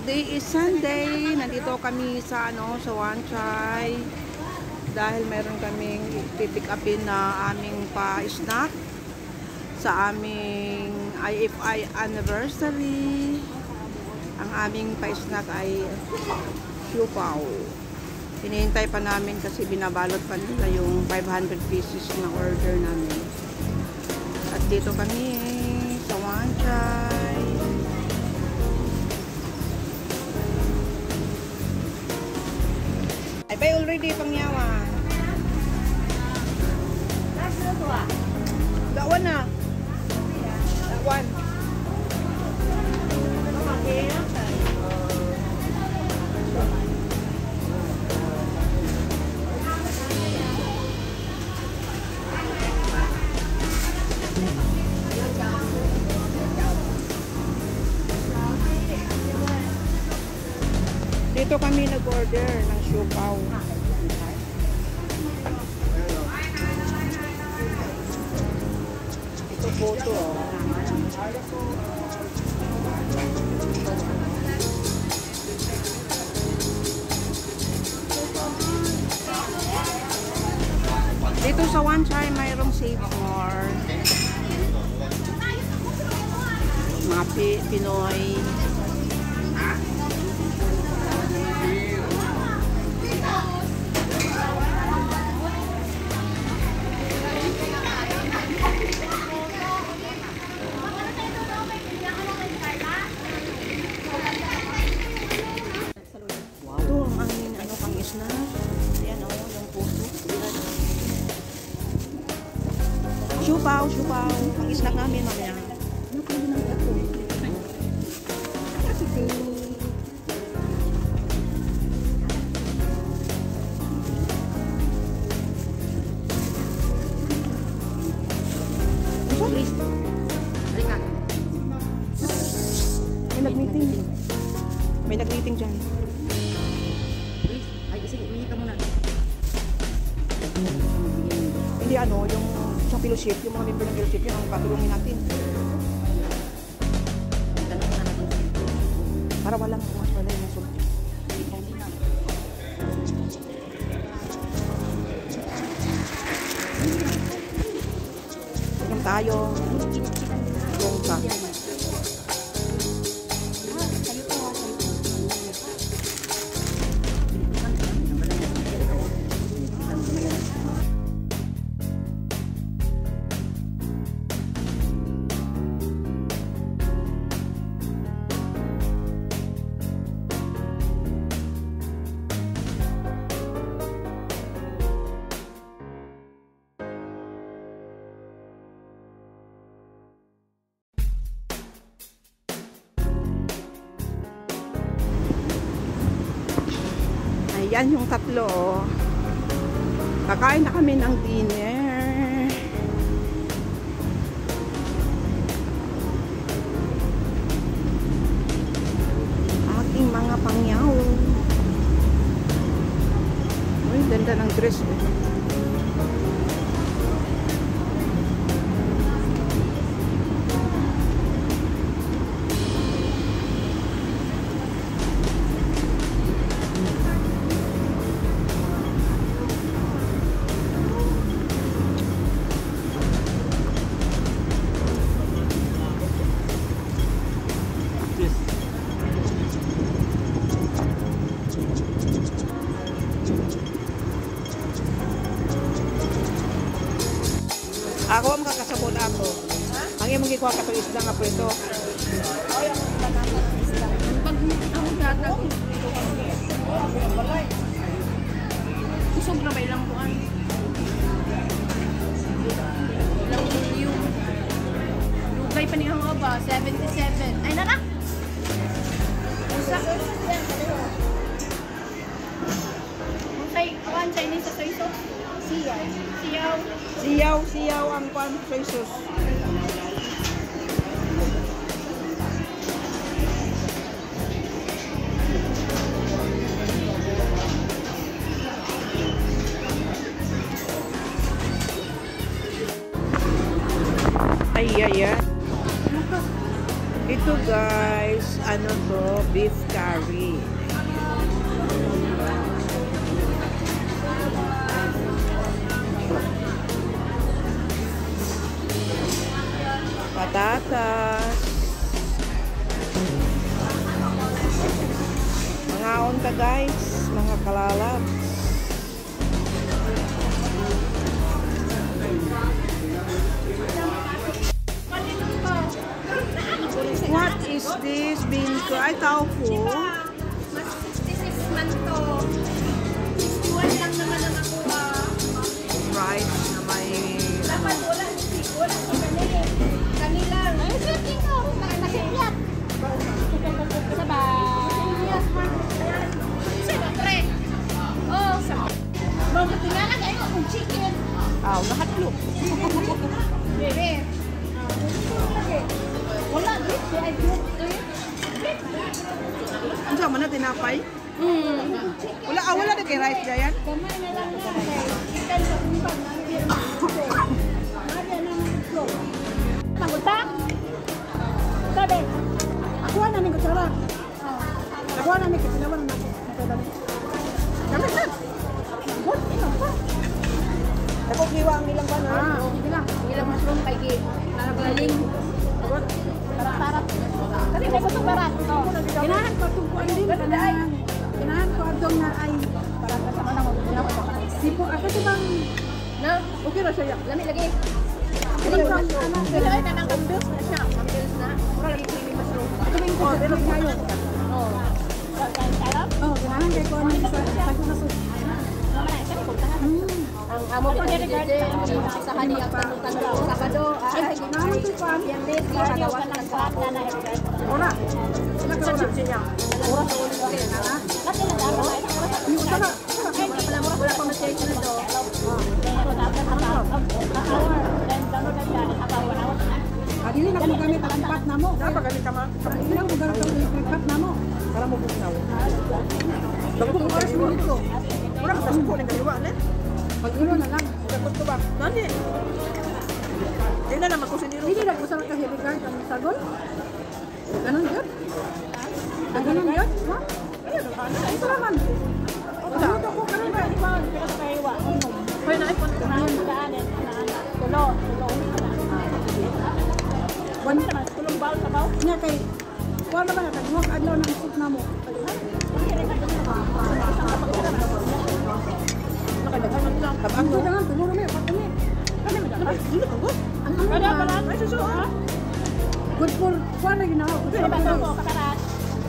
Today is Sunday. Nandito kami sa sa Wan Chai dahil meron kaming pipick upin na aming pa-snack sa aming IFI anniversary. Ang aming pa-snack ay siupaw. Hinihintay pa namin kasi binabalot pa nila yung 500 pieces na order namin. At dito kami sa Wan Chai. Ay, bay already pangyawan. That one na. That one. Dito kami nag-order ng siupaw. Ito po ito. Dito sa Wan Chai mayroong Save More. Mga Pinoy. Siupaw, siupaw. Ang snack namin mamaya. Ano pa yun ang tato? Sorry. Ringa. May nag-meeting. May nag-meeting dyan. Ay, sige, umihi ka muna. Hindi yung sa fellowship, yung mga member ng fellowship, yun ang patulungin natin. Para walang mas wala yung sulit. Tignan tayo. Yung ka. Ayan yung tatlo. Kakain na kami ng dinner. Aking mga pangyaw. Uy, ganda ng dress. Ako ang makakasabot ako. Ang iyong magkikuha ka ito isda nga po ito. Pag ako data, kusog na ba ilang buwan? Ilang yung lugay pa niya nga ba? 77. Ay, nana! Usa? Unsay, kuhan Chinese sa soy sauce? Siyaw. Siyaw. Siyaw ang kwan soy sauce. Ay, Ito guys, ano to? Beef curry. Patatas. Mangaon ka guys, mga kalalab. What is this? Bingko? Ay, tofu. Mas 66 man to. 61 lang naman ang nakuha. Rice na may... Dapat wala ko kanilang. Ay, siyempre ko. Nakasiyat. Sabay. Siyempre. Oh, bago tingala kayo kung chicken. Aw, nahatlok. Bebe. Wala, dito ay dito. Ano sa man na tinapay? Wala na kay rice dyan. Kamay na lang na chicken sa kumpag. Mariya na ng ito. Maguta? Sabi. Ako na ni kutsara. Ako na ni kitinawan na ako. Kami na. What? Ino pa. Ako kiwa ang ilang ba na? Sige lang. Ilang mushroom kay Gi. Naragaling. Tarat-tarat. Kasi may gusto tarat. Ginahan ko itong kuwan din. Ginahan ko itong na ay para kasama na mo. Sipo. Ako ito bang... Na? Okay na siya. Lami lagi. Pero ay nanang kambils na siya. Kambils na. Mura lagi chili mushroom. Ito ba yung pero kayo? Oo. Oo, ginahan kay ko sa pagkakasok. Ang amo ko dito sa hani ang tanong Sabado ay naman ko pa yang net di pagawa ng kwata na ora nagsa-chip niya ora sa ulo ko na kasi nadama ay yung sana wala pa message na do pero dapat Dili na mo gamit ang pat namo. Dapat gamit ka ma. Dili na mo gamit ang pat namo. Para mo bugnaw. Dapat mo oras mo dito. Wala ka sa ng kaliwa na. Pag-ilo na lang. Dapat ko ba? Nani? Hindi na naman kusiniro. Hindi na kusang ka regard ang sagol. Ganun yun? Ganun yun? Ha? Ito naman. Ito ko ganun ba? Pero sa kaiwa. Pwede na ipon. Daanin. Tulo. Wala naman. Tulong bawl sa bawl? Nga kay. Kuha naman na. Kagmuwag adlaw ng soup na mo. Tabang ko lang, tumuro mo, patumi. Kami madala. Dili ka go. Kada pala, ay susu ha. Good for kuan na ginawa. Good for kakarat.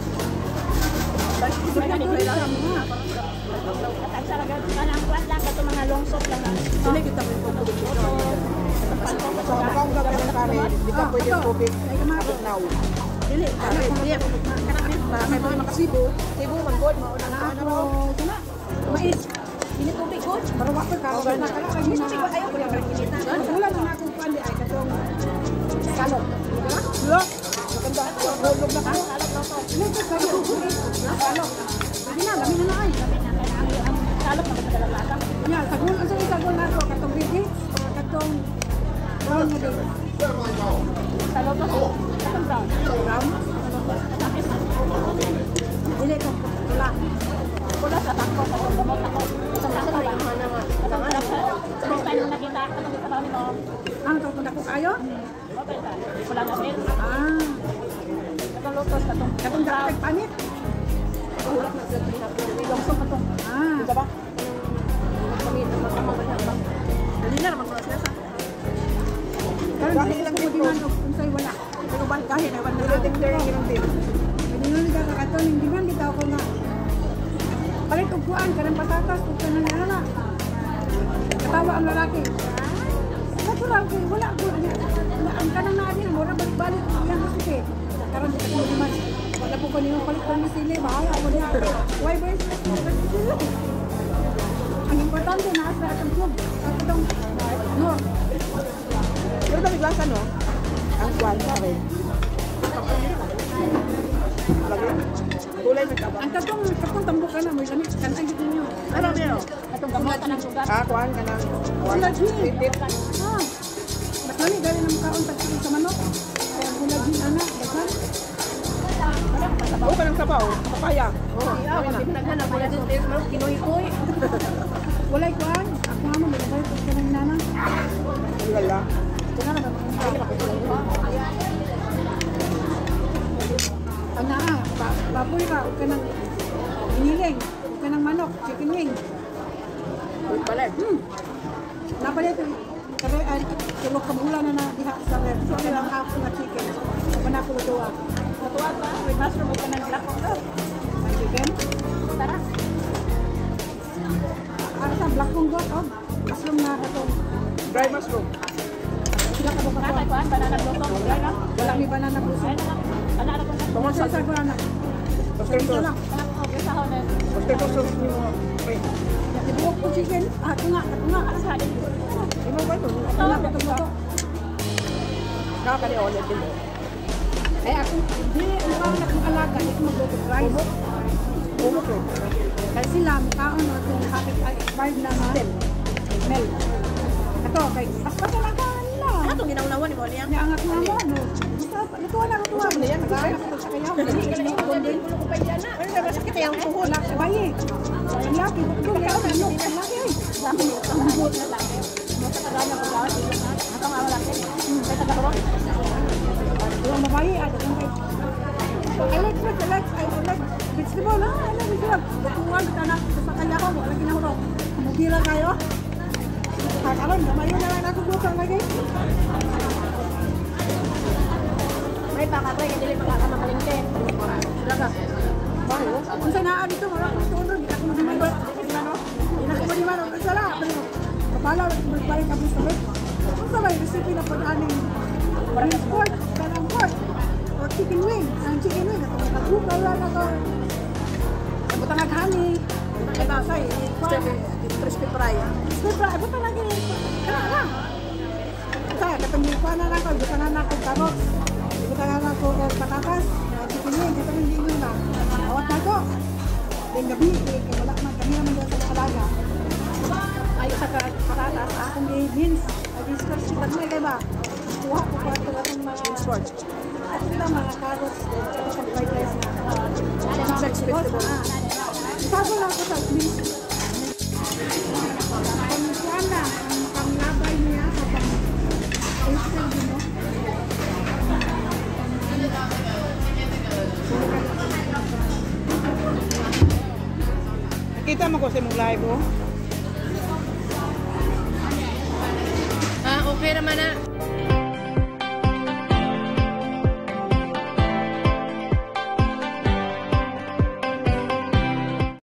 Basta ko na ni lang mo. At sa lagat kanang kuan lang kato mga long soup lang. Dili kita mo ko. So, akong gagawin ng kami, di ka pwede tubig. Ay now. Dili, dili. Kay mga makasibo, sibo man god mauna na ano. Mais. Ini tubig ko. Marawak ka ka. Wala na kala kay na. Ayaw ko yung kinitan. Wala na akong pandi ay katong salot. Diba? Maganda ako. Hulog na ka. Salot na to. Ano ka salot? Salot. Hindi na, lamin na ay. Salot na madala lasa. Nya, sagol ang sagol na to katong bigi, katong brown na din. Salot na to. Katong brown. Brown. Dili ko. Wala. Wala sa tangko sa gamot ako. Sa tangko lang naman. Katong alam sa. Sa tayo nakita katong sa bawo nito. Ang katong dako kayo? Okay ta. Wala na rin. Katong lotos Katong dapat panit. Hulak na sa ilong so katong. Diba ba? Kami na magkamamanhang. Dali na naman ko sila sa. Dahil lang ko di man kung sa'yo wala. Pero ba kahit na wala din din yung din. Hindi nga nakakaton hindi man bitaw ko nga. Palit og kuan kanang patatas ug kanang ana. Katawa ang lalaki. Natural ko wala ko niya. Ang kanang naadi mura balik-balik yang sige. Karon di ko man. Wala po ko nimo palit kon sili bahala ko diha. Why boys? Ang importante na sa atong club. Atong no. Pero dami lasa no? Ang kuwan pa rin. Lagi. Kulay na ka ba? Ang katong tambok ka na mo gani kantay gid ninyo. Ano meron? Atong gamot ng sugar. Kuwan ka nang. Wala gid. Mas lami gali nang kaon pag sa manok. Kaya wala gid ana, dagan. Oo ka ng sabaw, papaya. Oo, Ako na. Naghan ako na din tayo sa kinoy-koy. Walay kuan. Ako nga mo nilagay ko sa nang nana. Wala. Kana na ba? Ana, baboy ra o kanang iniling, o kanang manok, chicken wing. Uy pala. Napalit kare ay tulog ka bulan na diha sa red. So lang half na chicken. Kana ko duwa. Natuwa pa. With mushroom ka ng black pepper. Chicken. Tara. Ano sa black kong got oh. Mushroom na ato. Dry mushroom. Sila ka ba Natay ka? ko an banana blossom. Wala. Wala mi banana puso. Banana ko na. Bangon Sa sa sa kuan na. Pastel Ito sauce. lang. Okay sa honen. Pastel sauce ni mo. Wait. Ibuok ko chicken. Ako nga. Ano sa hadin? Imo ba ito? Wala pa to. Nakakali ulit din. Ay ako, di, ang parang akong alaga, ito magluto rice. Umo ko. Kasi sila, mukhaon na itong hakit ay expired na na. Mel. Ito, kay, basta talaga nila. Ano itong ginaunawan ni mo niya? Niangat na mo, no? Basta, lutuan na, lutuan. Ano yan? Nagawa na ko sa kayaw. Ano pa yan na? Ano na sakit yung tuhod? Wala, bayi. Ang laki, ito, kayaw na, no? Ang laki, ay. Dami niyo. Ang buot na lang. Mo sa kaganya ko daw. Ato nga wala. Kay taga-ro. Yung babae, ay, dagang kay. I like vegetable, ha? I like vegetable. Lutuan, tanak, sa kayaw mo, lagi na ko. Mugila kayo. Kakaroon, gamayo na lang ako luto lagi. May baka ko yung dili makakamalingke. Sila ka. Kung sa naa dito, wala ko tuno, hindi ako magmamay. Hindi ako magmamay. Ang sala, kapala, magbalik kami sa web. Kung sa may recipe na pag-aning beef pork, kanang pork, o chicken wing. Ang chicken wing, ito nagkagukal lang ako. Butang honey. Ito, say, Crispy fry. crispy fry, butang lagi. Kana lang. Sa, katong pa na lang ko, butang na ako carrots. Butang na ako patatas. Chicken wing, dito rin din na. Awat na ko. Then gabi, wala man kami naman doon sa alaga. Ay, sa patatas, akong beans. Ay, beans first, kita mo kay ba? Kuha ko pa ito itong mga sport. At ito mga carrots, tsaka sa fried rice na. Sex vegetable. Sabi lang ko sa beans. Ang kuhan na, ang panglabay niya sa pang-oyster din mo. Nakita mo ko sa mong live, oh. Okay naman na.